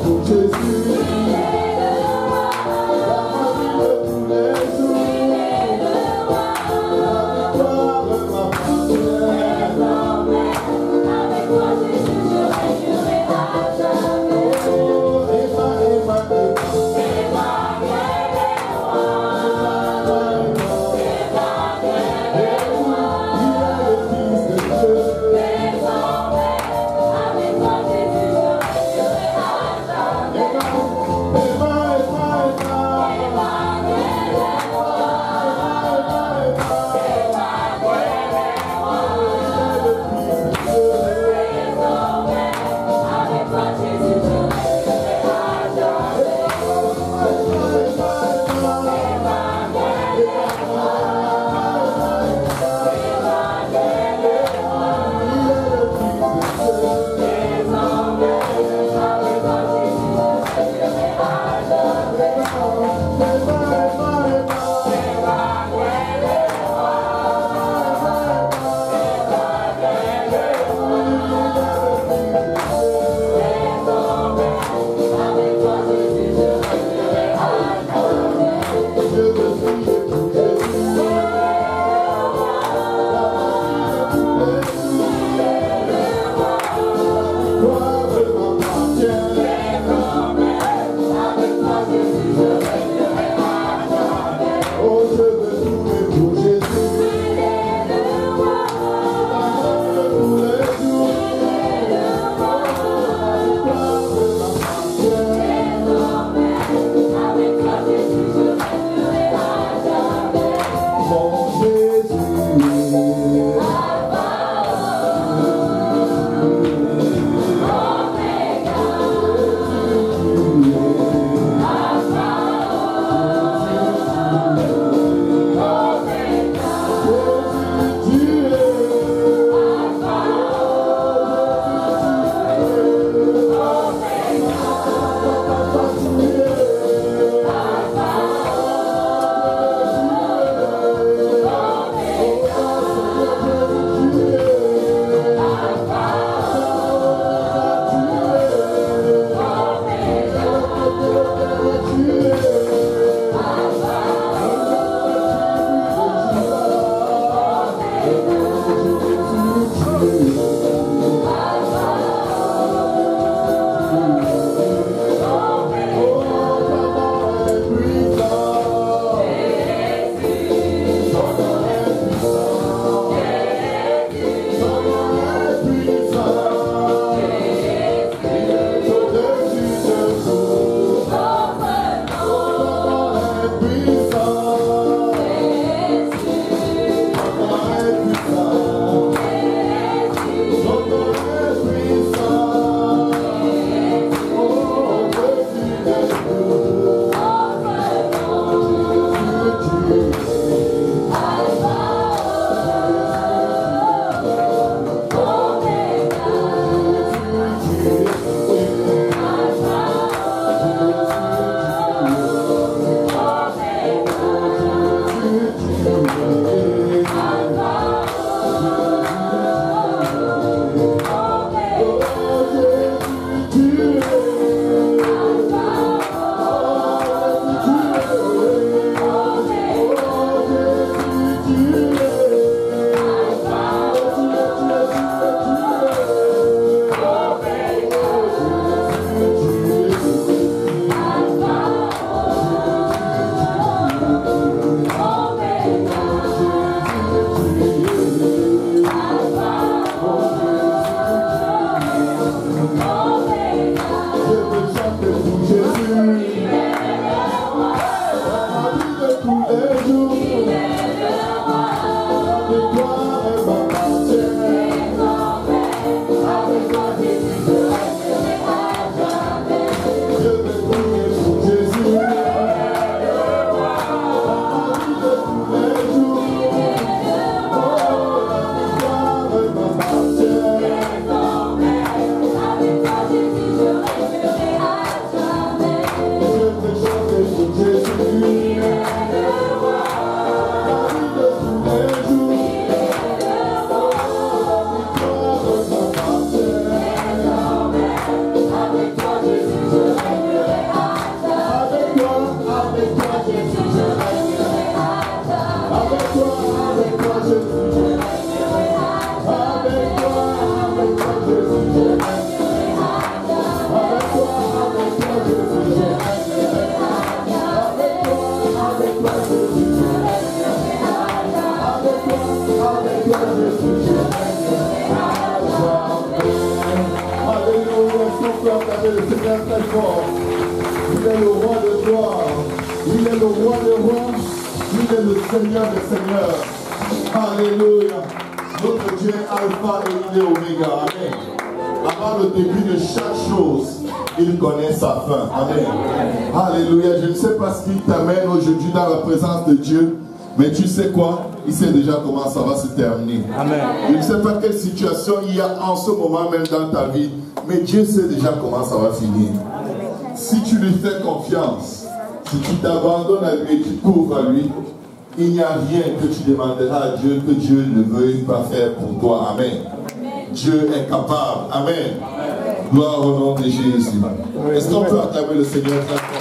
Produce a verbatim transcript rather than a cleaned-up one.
Avec toi Jésus, je resterai à jamais. roi des rois, il est le Seigneur des seigneurs. Alléluia. Notre Dieu est Alpha et il est Oméga. Amen. Avant le début de chaque chose, il connaît sa fin. Amen. Alléluia. Je ne sais pas ce qui t'amène aujourd'hui dans la présence de Dieu, mais tu sais quoi? Il sait déjà comment ça va se terminer. Amen. Je ne sais pas quelle situation il y a en ce moment même dans ta vie, mais Dieu sait déjà comment ça va finir. Si tu lui fais confiance, si tu t'abandonnes à lui et tu cours à lui, il n'y a rien que tu demanderas à Dieu que Dieu ne veuille pas faire pour toi. Amen. Dieu est capable. Amen. Amen. Gloire au nom de Jésus. Est-ce qu'on peut acclamer le Seigneur?